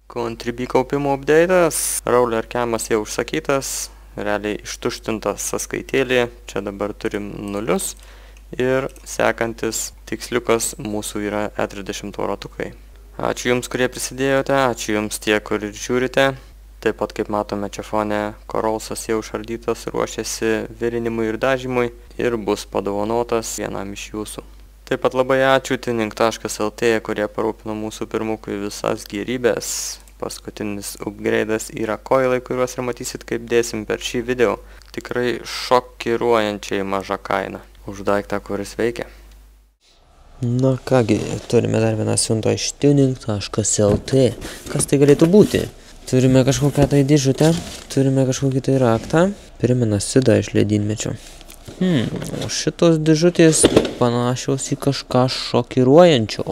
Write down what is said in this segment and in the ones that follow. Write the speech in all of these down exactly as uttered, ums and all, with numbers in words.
Contribui kaupimo update'as, roller camas jau užsakytas, realiai ištuštintas sąskaitėlė, čia dabar turim nulius ir sekantis tiksliukas mūsų yra E trisdešimt ratukai. Ačiū Jums, kurie prisidėjote, ačiū Jums tie, kur ir žiūrite. Taip pat, kaip matome, čia fone Corolsas jau išardytas, ruošiasi virinimui ir dažymui ir bus padovanotas vienam iš jūsų. Taip pat labai ačiū Tuning taškas L T, kurie parūpino mūsų pirmukui visas gėrybės. Paskutinis upgrade'as yra koilai, kuriuos ir matysit, kaip dėsim per šį video. Tikrai šokiruojančiai maža kaina už daiktą, kuris veikia. Na kągi, turime dar vieną siuntą iš Tuning taškas L T. Kas tai galėtų būti? Turime kažkokią tai dėžutę, turime kažkokį tai raktą. Primena sidą iš ledynmečio. Hmm, o šitos dėžutės panašios į kažką šokiruojančio.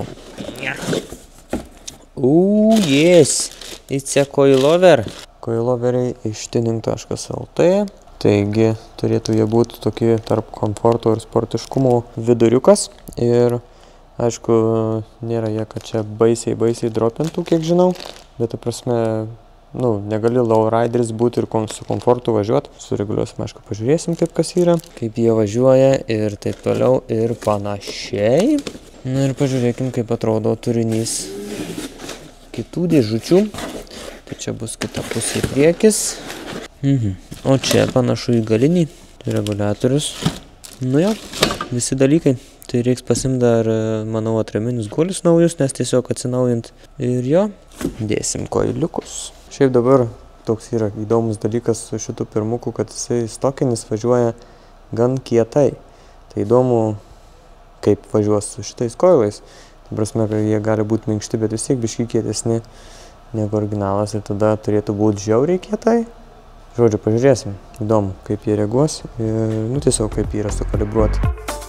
Uuu, yes! It's a coilover. Coiloveriai iš Tuning taškas L T. Taigi, turėtų jie būti tokie tarp komforto ir sportiškumo viduriukas. Ir, aišku, nėra jie, kad čia baisiai, baisiai dropintų, kiek žinau. Bet, ta prasme, nu, negali lowrideris būti ir su komfortu važiuoti. Sureguliuosim, aišku, pažiūrėsim, kaip kas yra. Kaip jie važiuoja ir taip toliau ir panašiai. Na ir pažiūrėkim, kaip atrodo turinys kitų dėžučių. Tai čia bus kita pusė priekis. Mhm. O čia panašu į galinį reguliatorius. Nu jo, visi dalykai. Tai reiks pasimti dar, manau, atraminius guolius naujus, nes tiesiog atsinaujint. Ir jo, dėsim koiliukus. Šiaip dabar toks yra įdomus dalykas su šitų pirmukų, kad jisai stokinis važiuoja gan kietai. Tai įdomu, kaip važiuos su šitais koilais. Tai prasme, kad jie gali būti minkšti, bet vis tiek biški kietesni negu originalas. Ir tada turėtų būti žiauriai kietai. Žodžiu, pažiūrėsim. Įdomu, kaip jie reaguos ir, nu, tiesiog kaip jie yra sukalibruoti.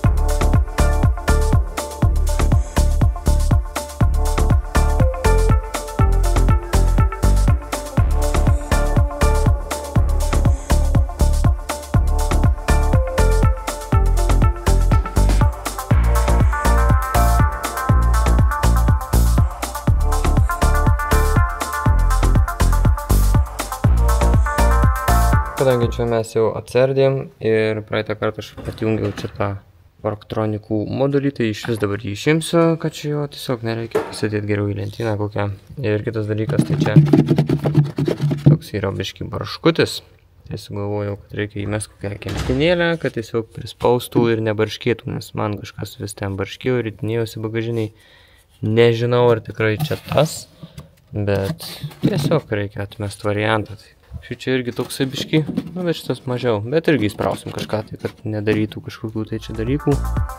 Kadangi čia mes jau atsardėm ir praeitą kartą aš atjungiau čia tą Parktronikų modulį, tai iš vis dabar jį išimsiu, kad čia jo tiesiog nereikia pasidėti geriau į lentyną kokią. Ir kitas dalykas, tai čia toks yra biški barškutis. Tai sugalvojau, kad reikia įmest kokią kempinėlę, kad tiesiog prispaustų ir nebarškėtų, nes man kažkas vis ten barškėjo ir įtinėjosi bagažiniai. Nežinau, ar tikrai čia tas, bet tiesiog reikia atmest variantą. Šičia irgi toksai biški, nu, bet šitas mažiau, bet irgi įsprausim kažką tai, kad nedarytų kažkokių tai čia dalykų.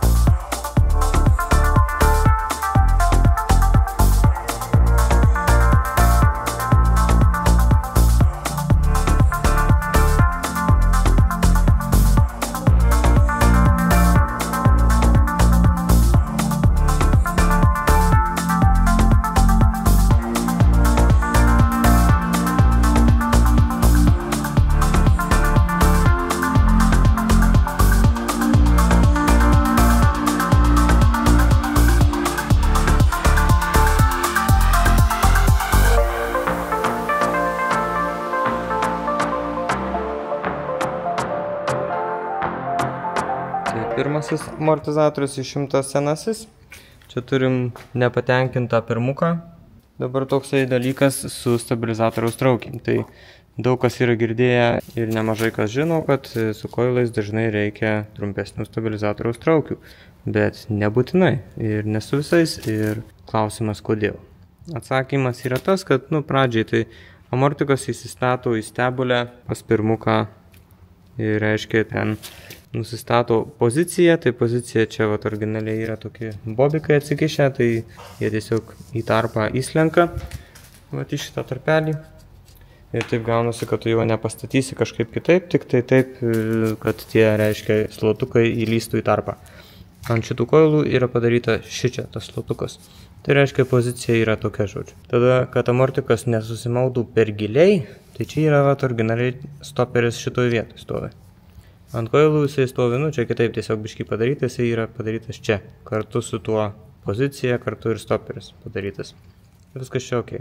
Pirmasis amortizatorius išimtas senasis. Čia turim nepatenkintą pirmuką. Dabar toksai dalykas su stabilizatoriaus traukim. Tai daug kas yra girdėję ir nemažai kas žino, kad su koilais dažnai reikia trumpesnių stabilizatoriaus traukių. Bet nebūtinai ir ne su visais. Ir klausimas kodėl. Atsakymas yra tas, kad nu, pradžiai tai amortikas įsistato į stebulę pas pirmuką ir reiškia ten nusistato poziciją, tai pozicija čia vat, originaliai yra tokie bobikai atsikišę, tai jie tiesiog į tarpą įslenka, vat į šitą tarpelį. Ir taip gaunasi, kad tu jo nepastatysi kažkaip kitaip, tik tai taip, kad tie, reiškia, slotukai įlystų į tarpą. Ant šitų koilų yra padaryta šičia tas slotukas. Tai reiškia, pozicija yra tokia, žodžiu. Tada, kad amortikas nesusimautų per giliai, tai čia yra vat, originaliai stoperis šitoj vietoj stovi. Ant koilų jisai stovi, nu čia kitaip tiesiog biškai padarytas, jisai yra padarytas čia, kartu su tuo pozicija, kartu ir stoperis padarytas. Viskas čia ok.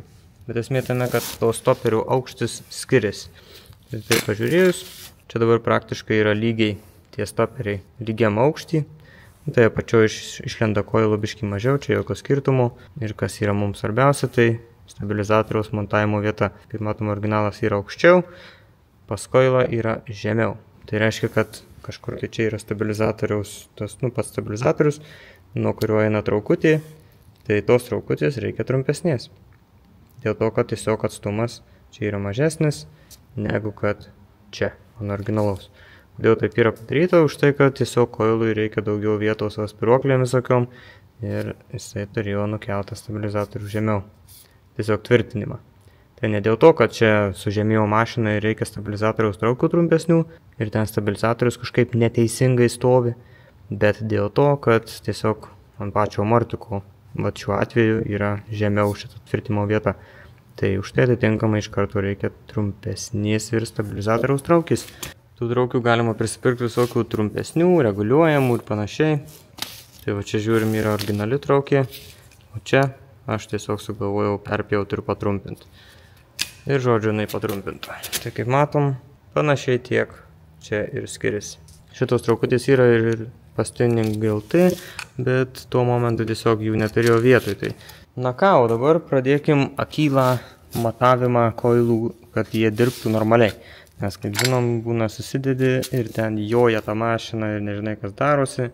bet esmė tame, kad to stoperių aukštis skiriasi. Ir tai pažiūrėjus, čia dabar praktiškai yra lygiai tie stoperiai lygiam aukštį. Tai apačioje iš, išlenda koilo biškį mažiau, čia jokio skirtumo. Ir kas yra mums svarbiausia, tai stabilizatoriaus montavimo vieta. Kaip matom, originalas yra aukščiau, pas koilą yra žemiau. Tai reiškia, kad kažkur tai čia yra stabilizatoriaus, tas, nu, pats stabilizatorius, nuo kurio eina traukutė, tai tos traukutės reikia trumpesnės. Dėl to, kad tiesiog atstumas čia yra mažesnis negu kad čia, nuo originalaus. Dėl taip yra padaryta už tai, kad tiesiog koilui reikia daugiau vietos aspiruoklėm visokiom ir jisai turėjo nukeltą stabilizatorių žemiau. Tiesiog tvirtinimą. Tai ne dėl to, kad čia sužemėjo mašina ir reikia stabilizatoriaus traukų trumpesnių ir ten stabilizatorius kažkaip neteisingai stovi, bet dėl to, kad tiesiog ant pačio amortiko, va šiuo atveju, yra žemiau šitą tvirtimo vietą. Tai už tai atitinkamai iš karto reikia trumpesnės ir stabilizatoriaus traukis. Tų traukių galima prisipirkti visokių trumpesnių, reguliuojamų ir panašiai. Tai va čia žiūrim yra originali traukė, o čia aš tiesiog sugalvojau perpjauti ir patrumpinti. Ir žodžiu, jinai patrumpinta. Tai kaip matom, panašiai tiek čia ir skiriasi. Šitos traukutės yra ir pastuning gilti, bet tuo momentu tiesiog jų neturėjo vietoj. Tai. Na ką, o dabar pradėkim akylą matavimą koilų, kad jie dirbtų normaliai. Nes, kaip žinom, būna susidedi ir ten joja tą mašiną ir nežinai, kas darosi.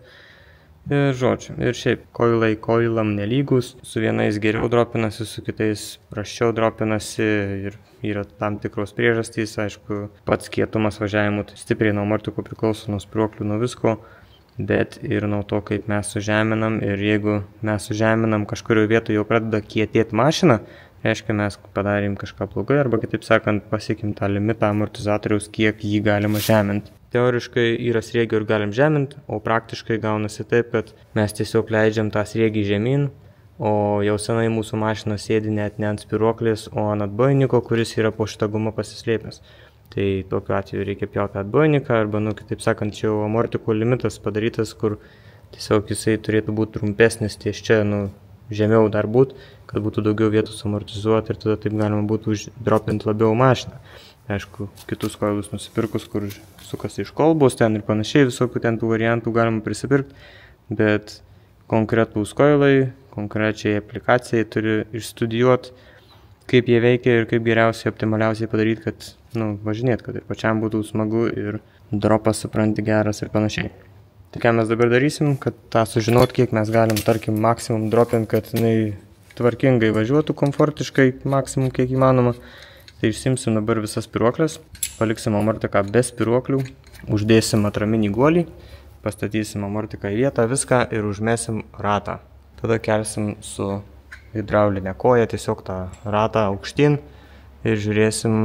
Ir žodžiu, ir šiaip, koilai koilam nelygus, su vienais geriau dropinasi, su kitais prasčiau dropinasi ir yra tam tikros priežastys, aišku, pats kietumas važiavimų tai stipriai nuo amortiko priklauso, nuo spyruoklių, nuo visko, bet ir nuo to, kaip mes sužeminam ir jeigu mes sužeminam kažkurioje vietoje jau pradeda kietėti mašiną, reiškia, mes padarėm kažką blogai arba, kitaip sakant, pasiekim tą limitą amortizatoriaus, kiek jį galima žeminti. Teoriškai yra sriegio ir galim žeminti, o praktiškai gaunasi taip, kad mes tiesiog leidžiam tą sriegį žemyn, o jau senai mūsų mašina sėdi net ne ant spyruoklės, o ant atbojniko, kuris yra po šitą gumą pasislėpęs. Tai tokiu atveju reikia pjauti atbojniką arba, nu, kitaip sakant, čia jau amortiko limitas padarytas, kur tiesiog jisai turėtų būti trumpesnis ties čia, nu, žemiau dar būt, kad būtų daugiau vietos amortizuoti ir tada taip galima būtų uždropinti labiau mašiną. Aišku, kitus koilus nusipirkus, kur sukasi iš kolbos ten ir panašiai, visokių ten tų variantų galima prisipirkti, bet konkretūs koilai, konkrečiai aplikacijai turi išstudijuoti, kaip jie veikia ir kaip geriausiai, optimaliausiai padaryti, kad, nu, važinėt, kad ir pačiam būtų smagu ir dropas supranti geras ir panašiai. Tai ką mes dabar darysim, kad tą sužinot, kiek mes galim, tarkim, maksimum dropint, kad jinai tvarkingai važiuotų komfortiškai, maksimum kiek įmanoma. Tai išsimsim dabar visas spyruoklės, paliksim amortiką be spyruoklių, uždėsim atraminį guolį, pastatysim amortiką į vietą, viską ir užmesim ratą. Tada kelsim su hidraulinė koja tiesiog tą ratą aukštyn ir žiūrėsim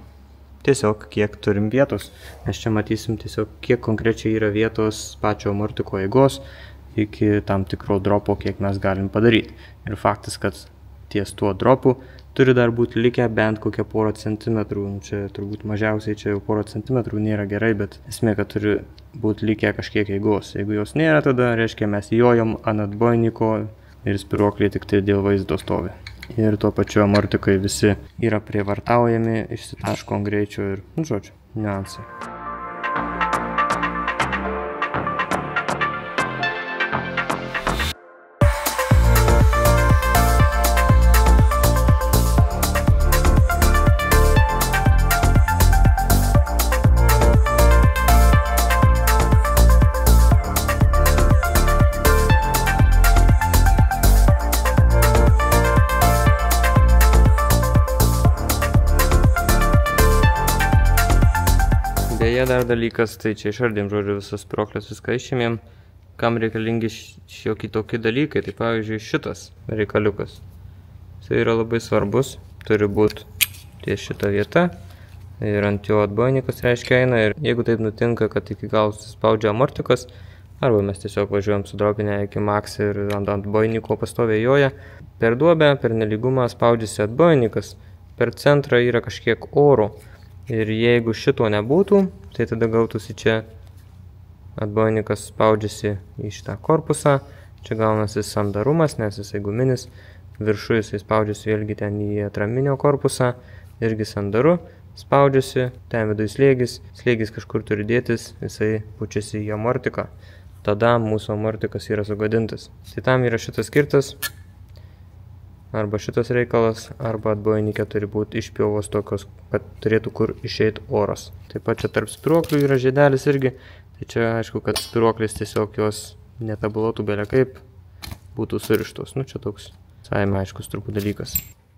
tiesiog kiek turim vietos. Mes čia matysim tiesiog kiek konkrečiai yra vietos pačio amortiko eigos iki tam tikro dropo, kiek mes galim padaryti. Ir faktas, kad ties tuo dropu turi dar būti likę bent kokią porą centimetrų. Čia turbūt mažiausiai čia jau porą centimetrų nėra gerai, bet esmė, kad turi būti likę kažkiek eigos. Jeigu jos nėra, tada reiškia mes jojom ant atbojniko ir spyruoklė tik tai dėl vaizdo stovi. Ir tuo pačiu amortikai visi yra prievartaujami, išsitaško ant greičio ir, nu, žodžiu, niuansai. Beje, dar dalykas, tai čia išardėm, žodžiu, visas spyruoklės viską išėmėm, kam reikalingi šiokie tokie dalykai, tai pavyzdžiui šitas reikaliukas. Tai yra labai svarbus, turi būti ties šita vieta ir ant jo atbojnikas reiškia eina ir jeigu taip nutinka, kad iki galo suspaudžia amortikas, arba mes tiesiog važiuojam su dropinė iki max ir ant atbojniko pastoviai joja, per duobę, per nelygumą spaudžiasi atbojnikas, per centrą yra kažkiek oro. Ir jeigu šito nebūtų, tai tada gautųsi čia atbojnikas spaudžiasi į šitą korpusą, čia gaunasi sandarumas, nes jisai guminis, viršų jisai spaudžiasi vėlgi ten į atraminio korpusą, irgi sandaru spaudžiasi, ten viduje slėgis, slėgis kažkur turi dėtis, jisai pučiasi į amortiką, tada mūsų amortikas yra sugadintas. Tai tam yra šitas skirtas, arba šitas reikalas, arba atbojnikė turi būti išpjovos tokios, kad turėtų kur išeiti oras. Taip pat čia tarp spiruoklių yra žiedelis irgi, tai čia aišku, kad spiruoklis tiesiog jos netabulotų belia kaip, būtų surištos. Nu čia toks savime aiškus turbūt dalykas.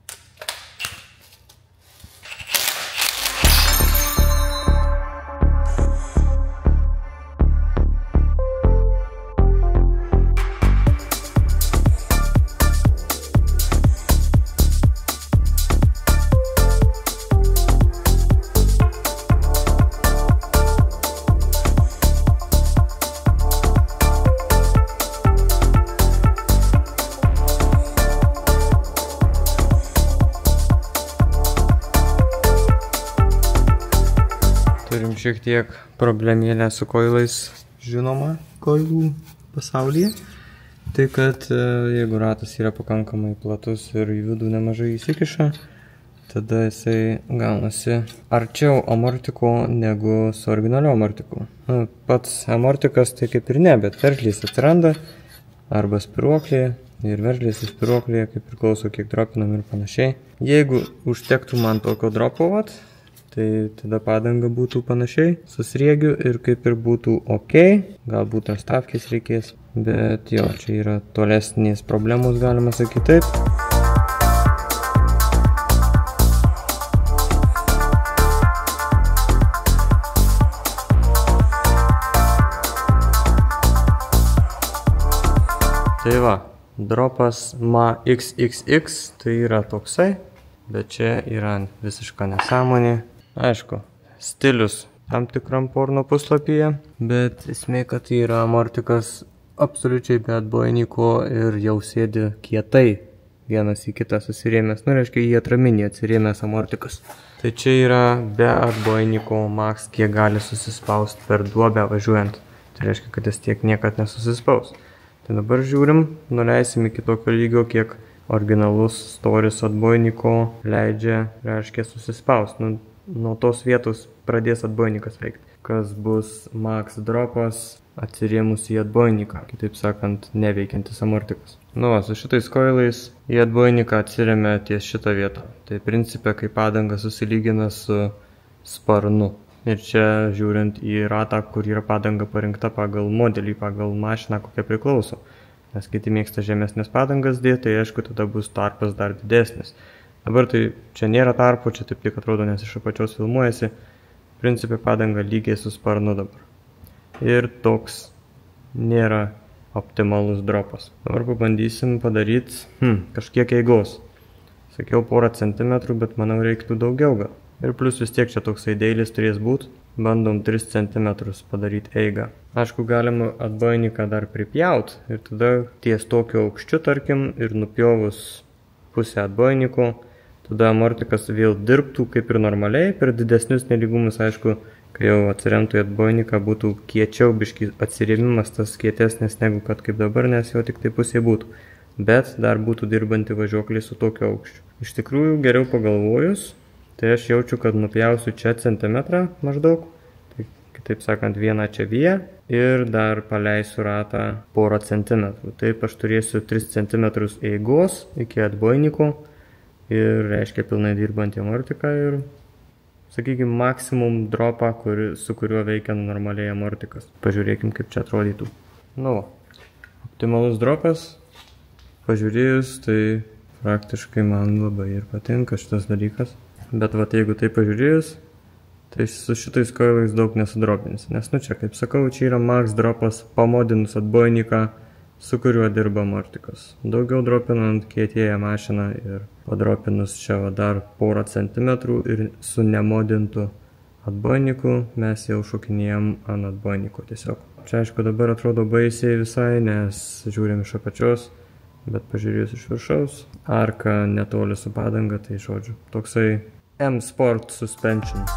Turim šiek tiek problemėlę su koilais, žinoma, koilų pasaulyje. Tai kad jeigu ratas yra pakankamai platus ir į vidų nemažai įsikiša, tada jisai gaunasi arčiau amortiko negu su originaliu amortiku. Nu, pats amortikas tai kaip ir ne, bet veržlės atsiranda arba spiruoklė ir veržlės į spiruoklėje, kaip priklauso kiek dropinam ir panašiai. Jeigu užtektų man tokio dropovat, tai tada padanga būtų panašiai su sriegiu ir kaip ir būtų ok, galbūt ant stavkės reikės, bet jo, čia yra tolesnės problemos, galima sakyti taip. Tai va, dropas M A X X X tai yra toksai, bet čia yra visiška nesąmonė. Aišku, stilius tam tikram porno puslapyje, bet esmė, kad yra amortikas absoliučiai be atbojniko ir jau sėdi kietai vienas į kitą susirėmęs, nu reiškia į atraminį atsirėmęs amortikas. Tai čia yra be atbojniko max, kiek gali susispaust per duobę važiuojant. Tai reiškia, kad jis tiek niekad nesusispaus. Tai dabar žiūrim, nuleisim iki tokio lygio, kiek originalus storis atbojniko leidžia, reiškia, susispaust. Nu, nuo tos vietos pradės atbojnikas veikti, kas bus max dropas atsirėmus į atbojniką, kitaip sakant, neveikiantis amortikas. Nu, va, su šitais koilais į atbojniką atsirėmė ties šitą vietą. Tai principė, kai padanga susilygina su sparnu. Ir čia žiūrint į ratą, kur yra padanga parinkta pagal modelį, pagal mašiną, kokia priklauso. Nes kiti mėgsta žemesnės padangas dėti, tai aišku, tada bus tarpas dar didesnis. Dabar tai čia nėra tarpo, čia taip tik atrodo, nes iš apačios filmuojasi. Principė padanga lygiai su sparnu dabar. Ir toks nėra optimalus dropas. Dabar pabandysim padaryti hmm, kažkiek eigos. Sakiau porą centimetrų, bet manau reiktų daugiau gal. Ir plus vis tiek čia toksai deilis turės būti. Bandom tris centimetrus padaryti eigą. Aišku, galima atbojniką dar pripjaut ir tada ties tokio aukščiu, tarkim, ir nupjovus pusę atbojniko, tada amortikas vėl dirbtų kaip ir normaliai, per didesnius nelygumus, aišku, kai jau atsiremtų į atbojniką, būtų kiečiau, biški atsirėmimas tas kietesnis negu kad kaip dabar, nes jo tik tai pusė būtų. Bet dar būtų dirbanti važiuoklė su tokio aukščiu. Iš tikrųjų, geriau pagalvojus, tai aš jaučiu, kad nupjausiu čia centimetrą maždaug, tai kitaip sakant vieną čia viją ir dar paleisiu ratą porą centimetrų. Taip aš turėsiu tris centimetrus eigos iki atbojniko ir reiškia pilnai dirbantį amortiką ir, sakykime, maksimum dropą, kuri, su kuriuo veikia normaliai amortikas. Pažiūrėkim, kaip čia atrodytų. Nu, optimalus dropas, pažiūrėjus, tai praktiškai man labai ir patinka šitas dalykas. Bet vat jeigu tai pažiūrėjus, tai su šitais koilais daug nesudropinsi. Nes nu čia, kaip sakau, čia yra max dropas pamodinus atbojniką, su kuriuo dirba amortikas. Daugiau dropinant kietėja mašiną ir padropinus čia va dar porą centimetrų ir su nemodintu atbojniku mes jau šokinėjom ant atbojniko tiesiog. Čia aišku dabar atrodo baisiai visai, nes žiūrim iš apačios, bet pažiūrėjus iš viršaus, arka netoli su padanga, tai žodžiu, toksai M Sport Suspension.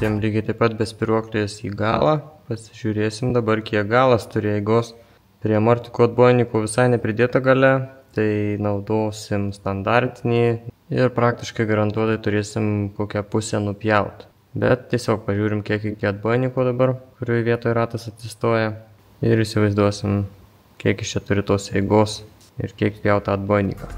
Statėm lygiai taip pat be spiruoklės į galą. Pasižiūrėsim dabar, kiek galas turi eigos. Prie amortikų atbojnikų visai nepridėta gale, tai naudosim standartinį ir praktiškai garantuotai turėsim kokią pusę nupjaut. Bet tiesiog pažiūrim, kiek iki atbojnikų dabar, kurioje vietoje ratas atsistoja. Ir įsivaizduosim, kiek iš čia turi tos eigos ir kiek pjautą atbojniką.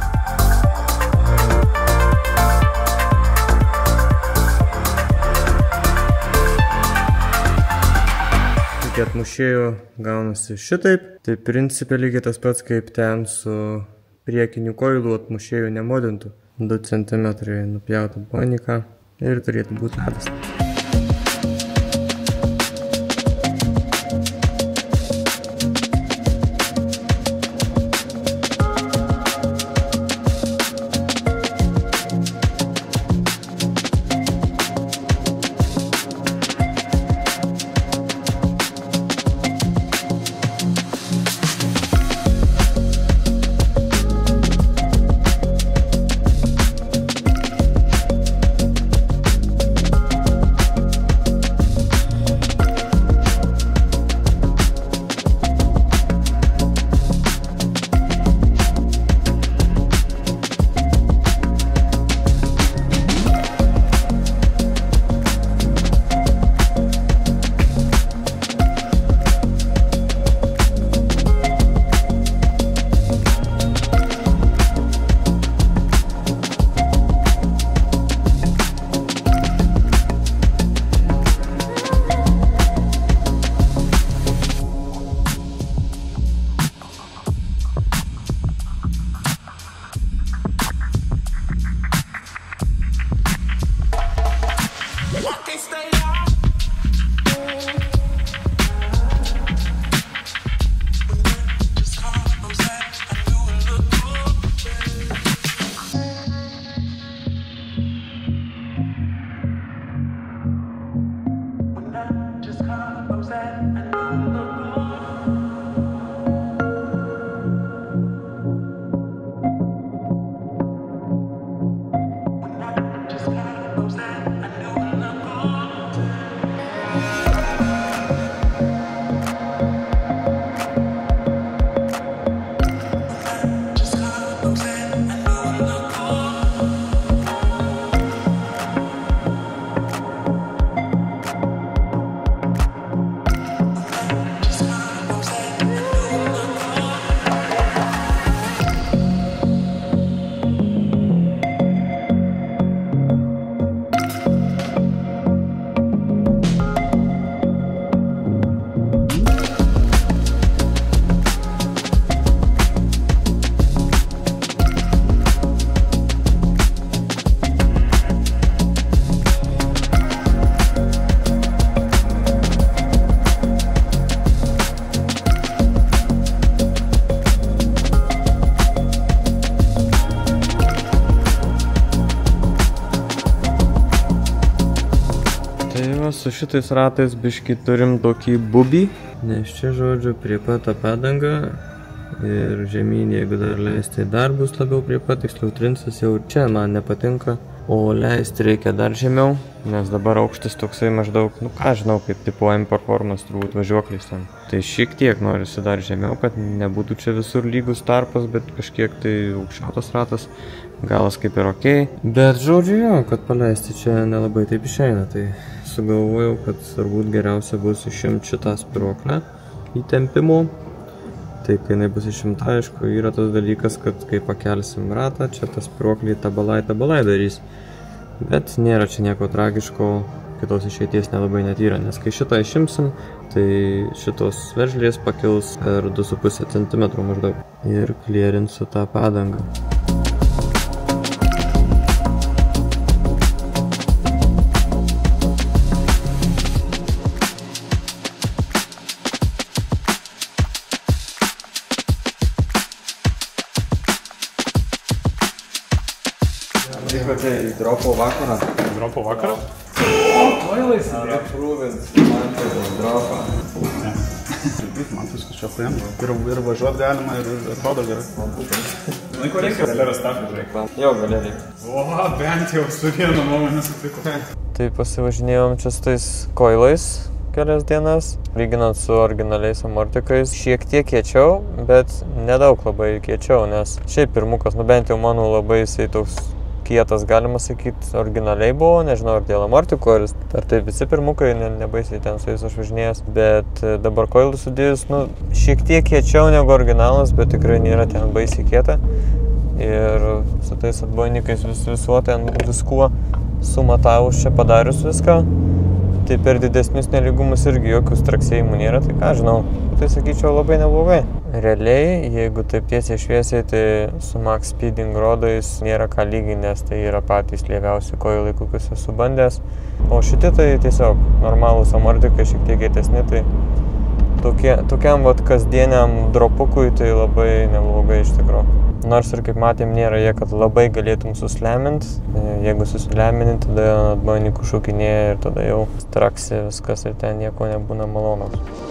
Iki atmušėjų gaunasi šitaip. Tai principė lygiai tas pats kaip ten su priekiniu koilu atmušėjų nemodintų. du centimetrai nupjautą atbojniką ir turėtų būti ratas. Su šitais ratais biškį turim tokį bubį, nes čia, žodžiu, prie pat tą padangą ir žemyn, jeigu dar leisti, dar bus labiau prie pat, tiksliau trinsis jau čia man nepatinka, o leisti reikia dar žemiau, nes dabar aukštis toksai maždaug, nu ką žinau, kaip tipo M Performance turbūt važiuoklis ten. Tai šiek tiek norisi dar žemiau, kad nebūtų čia visur lygus tarpas, bet kažkiek tai aukščiautas ratas, galas kaip ir ok. Bet žodžiu jo, kad paleisti čia nelabai taip išeina, tai sugalvojau, kad turbūt geriausia bus išimti šitą spiruoklę įtempimo. Tai kai jinai bus išimta, aišku, yra tas dalykas, kad kai pakelsim ratą, čia tas spiruoklį tabalai tabalai darys. Bet nėra čia nieko tragiško, kitos išeities nelabai net yra, nes kai šitą išimsim, tai šitos veržlės pakils per du su puse centimetro maždaug ir klėrinsiu tą padangą. Atvykote į dropo vakarą. Dropo vakarą? O, kvailai sėdė. Aprūvint, man tai tas dropą. Man viskas čia fain. Ir, ir važiuot galima, ir atrodo gerai. Žinai, ko reikia? Galeros tašką, žinai. Jo, galeriai. O, bent jau su vienu nuomonę sutiko. Tai pasivažinėjom čia su tais koilais kelias dienas, lyginant su originaliais amortikais. Šiek tiek kiečiau, bet nedaug labai kiečiau, nes šiaip pirmukas, nu bent jau mano labai jisai toks kietas, galima sakyti, originaliai buvo, nežinau, ar dėl amortiko, ar, ar tai visi pirmukai, ne, nebaisiai ten su jais aš važinėjęs, bet dabar koilų sudėjus, nu, šiek tiek kiečiau negu originalas, bet tikrai nėra ten baisiai kieta. Ir su tais atbojnikais vis, visuo ten viskuo sumatavus čia padarius viską, tai per didesnius neligumus irgi jokių straksėjimų nėra, tai ką žinau, tai sakyčiau labai neblogai. Realiai, jeigu taip tiesiai šviesiai, tai su Max Speeding rodais nėra ką lyginti, nes tai yra patys lieviausi koilai, kokius esu bandęs. O šitie tai tiesiog normalūs amortikai, šiek tiek kietesni, tai tokie, tokiam vat kasdieniam dropukui tai labai neblogai iš tikrųjų. Nors ir kaip matėm, nėra jie, kad labai galėtum suslemint. Jeigu susilemini, tada atbojnikų šaukinėja ir tada jau straksi viskas ir ten nieko nebūna malonaus.